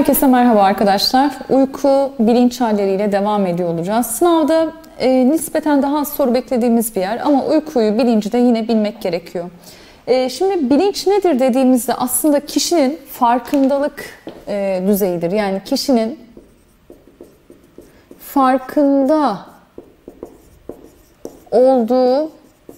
Herkese merhaba arkadaşlar. Uyku bilinç halleriyle devam ediyor olacağız. Sınavda nispeten daha az soru beklediğimiz bir yer ama uykuyu, bilinci de yine bilmek gerekiyor. Şimdi bilinç nedir dediğimizde aslında kişinin farkındalık düzeyidir. Yani kişinin farkında olduğu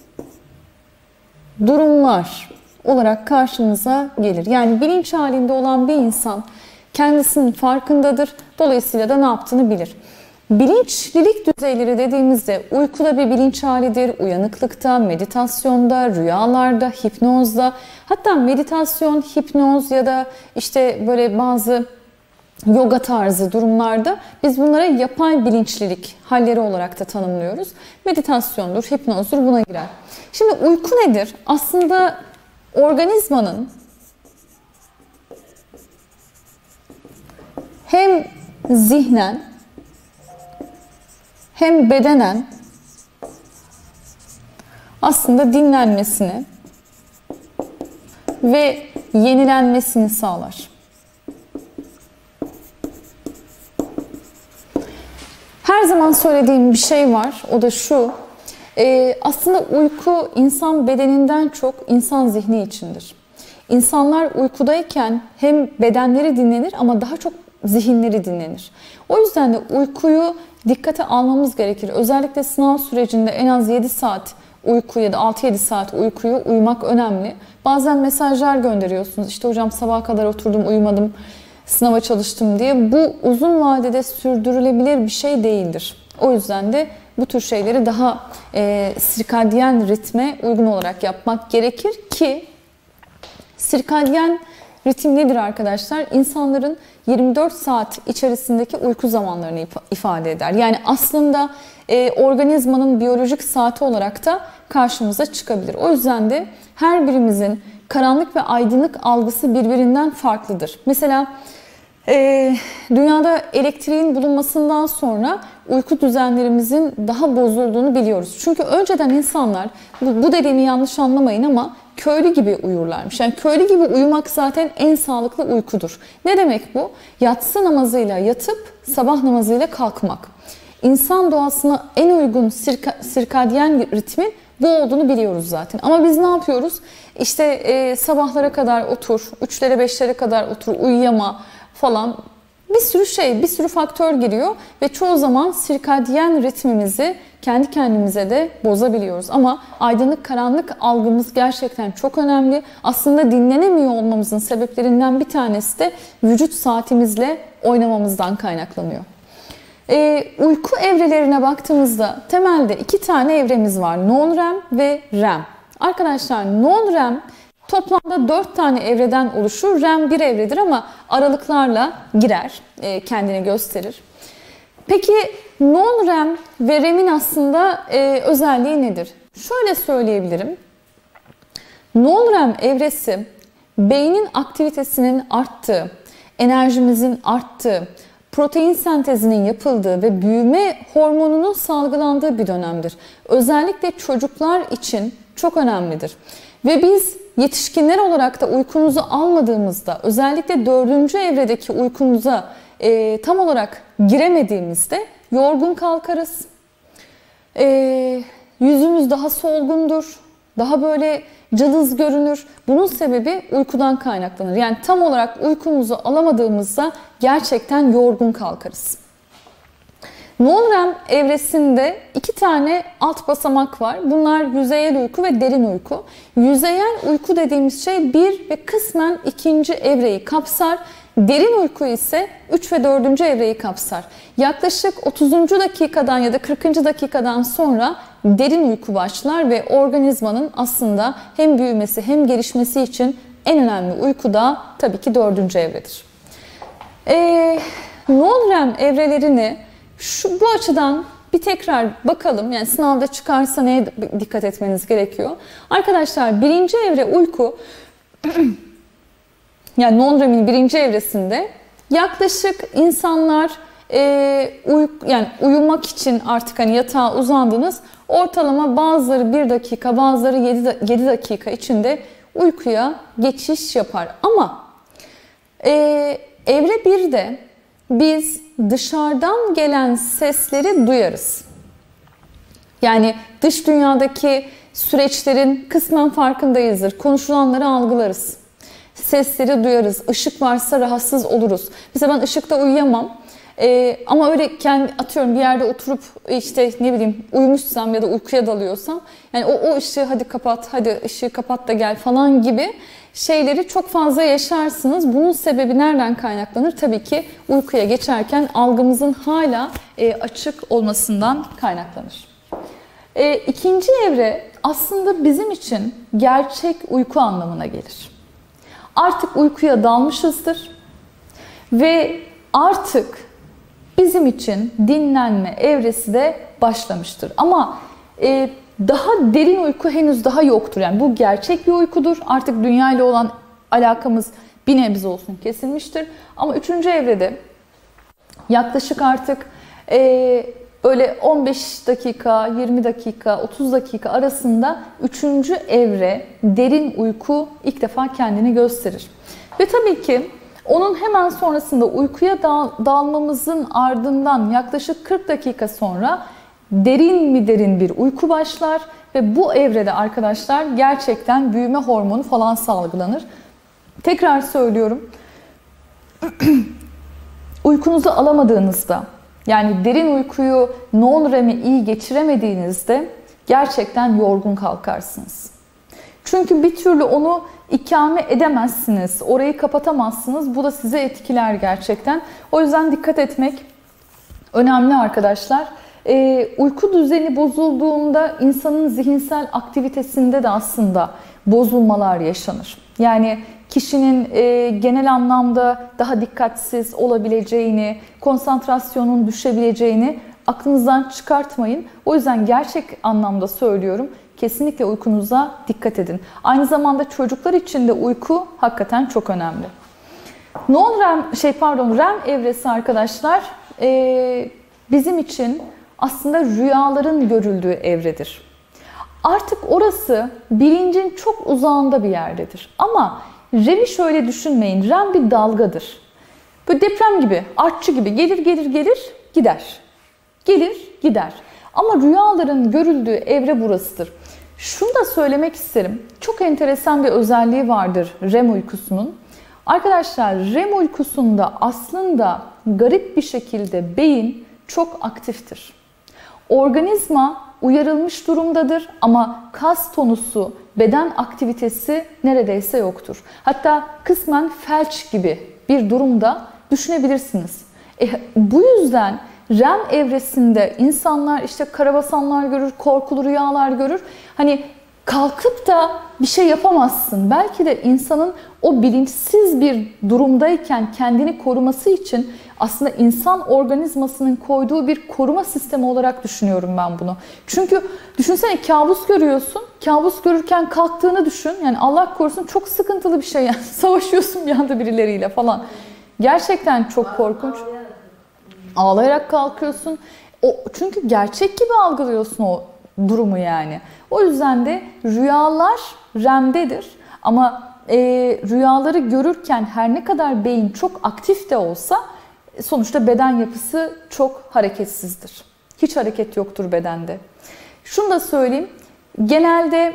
durumlar olarak karşımıza gelir. Yani bilinç halinde olan bir insan kendisinin farkındadır. Dolayısıyla da ne yaptığını bilir. Bilinçlilik düzeyleri dediğimizde uykuda bir bilinç halidir, uyanıklıkta, meditasyonda, rüyalarda, hipnozda, hatta meditasyon, hipnoz ya da işte böyle bazı yoga tarzı durumlarda biz bunlara yapay bilinçlilik halleri olarak da tanımlıyoruz. Meditasyondur, hipnozdur buna girer. Şimdi uyku nedir? Aslında organizmanın hem zihnen hem bedenen aslında dinlenmesini ve yenilenmesini sağlar. Her zaman söylediğim bir şey var, o da şu. Aslında uyku insan bedeninden çok insan zihni içindir. İnsanlar uykudayken hem bedenleri dinlenir ama daha çok zihinleri dinlenir. O yüzden de uykuyu dikkate almamız gerekir. Özellikle sınav sürecinde en az 7 saat uyku ya da 6-7 saat uykuyu uyumak önemli. Bazen mesajlar gönderiyorsunuz. İşte hocam sabaha kadar oturdum uyumadım, sınava çalıştım diye. Bu uzun vadede sürdürülebilir bir şey değildir. O yüzden de bu tür şeyleri daha sirkadyen ritme uygun olarak yapmak gerekir ki sirkadyen ritim nedir arkadaşlar? İnsanların 24 saat içerisindeki uyku zamanlarını ifade eder. Yani aslında organizmanın biyolojik saati olarak da karşımıza çıkabilir. O yüzden de her birimizin karanlık ve aydınlık algısı birbirinden farklıdır. Mesela dünyada elektriğin bulunmasından sonra uyku düzenlerimizin daha bozulduğunu biliyoruz. Çünkü önceden insanlar, bu dediğimi yanlış anlamayın ama köylü gibi uyurlarmış. Yani köylü gibi uyumak zaten en sağlıklı uykudur. Ne demek bu? Yatsı namazıyla yatıp sabah namazıyla kalkmak. İnsan doğasına en uygun sirkadyen ritmin bu olduğunu biliyoruz zaten. Ama biz ne yapıyoruz? İşte sabahlara kadar otur, 3'lere 5'lere kadar otur, uyuyama falan. Bir sürü şey, bir sürü faktör giriyor ve çoğu zaman sirkadyen ritmimizi kendi kendimize de bozabiliyoruz. Ama aydınlık karanlık algımız gerçekten çok önemli. Aslında dinlenemiyor olmamızın sebeplerinden bir tanesi de vücut saatimizle oynamamızdan kaynaklanıyor. Uyku evrelerine baktığımızda temelde 2 tane evremiz var. Non-REM ve REM. Arkadaşlar non-REM toplamda 4 tane evreden oluşur. REM bir evredir ama aralıklarla girer, kendini gösterir. Peki non-REM ve REM'in aslında özelliği nedir? Şöyle söyleyebilirim. Non-REM evresi beynin aktivitesinin arttığı, enerjimizin arttığı, protein sentezinin yapıldığı ve büyüme hormonunun salgılandığı bir dönemdir. Özellikle çocuklar için çok önemlidir. Ve biz yetişkinler olarak da uykumuzu almadığımızda, özellikle 4. evredeki uykumuza tam olarak giremediğimizde yorgun kalkarız. Yüzümüz daha solgundur, daha böyle cılız görünür. Bunun sebebi uykudan kaynaklanır. Yani tam olarak uykumuzu alamadığımızda gerçekten yorgun kalkarız. Non-REM evresinde 2 tane alt basamak var. Bunlar yüzeyel uyku ve derin uyku. Yüzeyel uyku dediğimiz şey 1 ve kısmen 2. evreyi kapsar. Derin uyku ise 3 ve 4. evreyi kapsar. Yaklaşık 30. dakikadan ya da 40. dakikadan sonra derin uyku başlar ve organizmanın aslında hem büyümesi hem gelişmesi için en önemli uyku da tabii ki 4. evredir. Non-REM evrelerini bu açıdan bir tekrar bakalım. Yani sınavda çıkarsa neye dikkat etmeniz gerekiyor? Arkadaşlar 1. evre uyku yani non-REM'in 1. evresinde yaklaşık insanlar yani uyumak için artık hani yatağa uzandınız. Ortalama bazıları 1 dakika, bazıları 7 dakika içinde uykuya geçiş yapar. Ama Evre 1'de biz dışarıdan gelen sesleri duyarız. Yani dış dünyadaki süreçlerin kısmen farkındayızdır. Konuşulanları algılarız. Sesleri duyarız. Işık varsa rahatsız oluruz. Mesela ben ışıkta uyuyamam. Ama öyle atıyorum bir yerde oturup işte ne bileyim uyumuşsam ya da uykuya dalıyorsam yani o ışığı hadi kapat, hadi ışığı kapat da gel falan gibi şeyleri çok fazla yaşarsınız. Bunun sebebi nereden kaynaklanır? Tabii ki uykuya geçerken algımızın hala açık olmasından kaynaklanır. İkinci evre aslında bizim için gerçek uyku anlamına gelir. Artık uykuya dalmışızdır ve artık bizim için dinlenme evresi de başlamıştır. Ama daha derin uyku henüz daha yoktur. Yani bu gerçek bir uykudur. Artık dünya ile olan alakamız bir nebze olsun kesilmiştir. Ama üçüncü evrede yaklaşık artık böyle 15 dakika, 20 dakika, 30 dakika arasında üçüncü evre derin uyku ilk defa kendini gösterir. Ve tabii ki onun hemen sonrasında uykuya dalmamızın ardından yaklaşık 40 dakika sonra derin bir uyku başlar ve bu evrede arkadaşlar gerçekten büyüme hormonu falan salgılanır. Tekrar söylüyorum. Uykunuzu alamadığınızda yani derin uykuyu non-REM'e iyi geçiremediğinizde gerçekten yorgun kalkarsınız. Çünkü bir türlü onu ikame edemezsiniz, orayı kapatamazsınız. Bu da size etkiler gerçekten. O yüzden dikkat etmek önemli arkadaşlar. Uyku düzeni bozulduğunda insanın zihinsel aktivitesinde de aslında bozulmalar yaşanır. Yani kişinin genel anlamda daha dikkatsiz olabileceğini, konsantrasyonun düşebileceğini aklınızdan çıkartmayın. O yüzden gerçek anlamda söylüyorum. Kesinlikle uykunuza dikkat edin. Aynı zamanda çocuklar için de uyku hakikaten çok önemli. REM evresi arkadaşlar bizim için aslında rüyaların görüldüğü evredir. Artık orası bilincin çok uzağında bir yerdedir. Ama REM'i şöyle düşünmeyin. REM bir dalgadır. Böyle deprem gibi, artçı gibi gelir gider. Gelir gider. Ama rüyaların görüldüğü evre burasıdır. Şunu da söylemek isterim. Çok enteresan bir özelliği vardır REM uykusunun. Arkadaşlar REM uykusunda aslında garip bir şekilde beyin çok aktiftir. Organizma uyarılmış durumdadır ama kas tonusu, beden aktivitesi neredeyse yoktur. Hatta kısmen felç gibi bir durumda düşünebilirsiniz. Bu yüzden REM evresinde insanlar işte karabasanlar görür, korkulu rüyalar görür. Hani kalkıp da bir şey yapamazsın. Belki de insanın o bilinçsiz bir durumdayken kendini koruması için aslında insan organizmasının koyduğu bir koruma sistemi olarak düşünüyorum ben bunu. Çünkü düşünsene kabus görüyorsun. Kabus görürken kalktığını düşün. Yani Allah korusun çok sıkıntılı bir şey. Yani savaşıyorsun bir anda birileriyle falan. Gerçekten çok korkunç. Ağlayarak kalkıyorsun. Çünkü gerçek gibi algılıyorsun o durumu yani. O yüzden de rüyalar REM'dedir. Ama rüyaları görürken her ne kadar beyin çok aktif de olsa sonuçta beden yapısı çok hareketsizdir. Hiç hareket yoktur bedende. Şunu da söyleyeyim. Genelde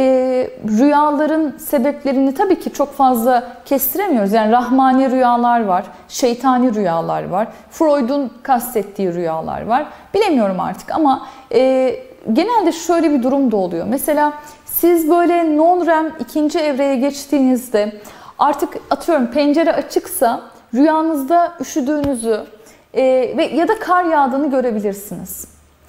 rüyaların sebeplerini tabii ki çok fazla kestiremiyoruz. Yani rahmani rüyalar var, şeytani rüyalar var, Freud'un kastettiği rüyalar var. Bilemiyorum artık ama genelde şöyle bir durum da oluyor. Mesela siz böyle non-REM ikinci evreye geçtiğinizde artık atıyorum pencere açıksa rüyanızda üşüdüğünüzü ya da kar yağdığını görebilirsiniz.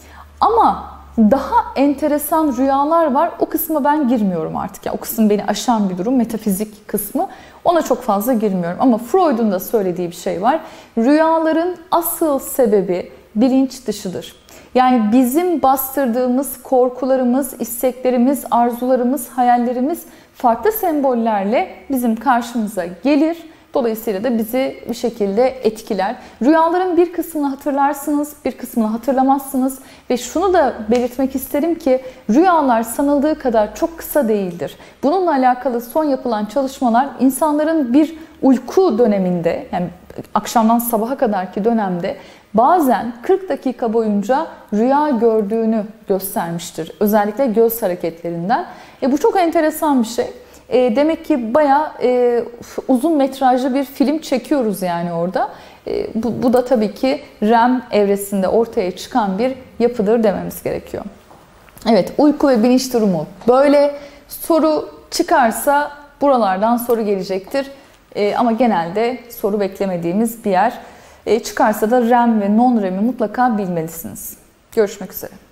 Ama daha enteresan rüyalar var. O kısma ben girmiyorum artık. Yani o kısım beni aşan bir durum. Metafizik kısmı. Ona çok fazla girmiyorum. Ama Freud'un da söylediği bir şey var. Rüyaların asıl sebebi bilinç dışıdır. Yani bizim bastırdığımız korkularımız, isteklerimiz, arzularımız, hayallerimiz farklı sembollerle bizim karşımıza gelir. Dolayısıyla da bizi bir şekilde etkiler. Rüyaların bir kısmını hatırlarsınız, bir kısmını hatırlamazsınız. Ve şunu da belirtmek isterim ki rüyalar sanıldığı kadar çok kısa değildir. Bununla alakalı son yapılan çalışmalar insanların bir uyku döneminde, yani akşamdan sabaha kadarki dönemde bazen 40 dakika boyunca rüya gördüğünü göstermiştir. Özellikle göz hareketlerinden. Bu çok enteresan bir şey. Demek ki bayağı uzun metrajlı bir film çekiyoruz yani orada. Bu da tabii ki REM evresinde ortaya çıkan bir yapıdır dememiz gerekiyor. Evet, uyku ve bilinç durumu böyle. Soru çıkarsa buralardan soru gelecektir. Ama genelde soru beklemediğimiz bir yer. Çıkarsa da REM ve non-REM'i mutlaka bilmelisiniz. Görüşmek üzere.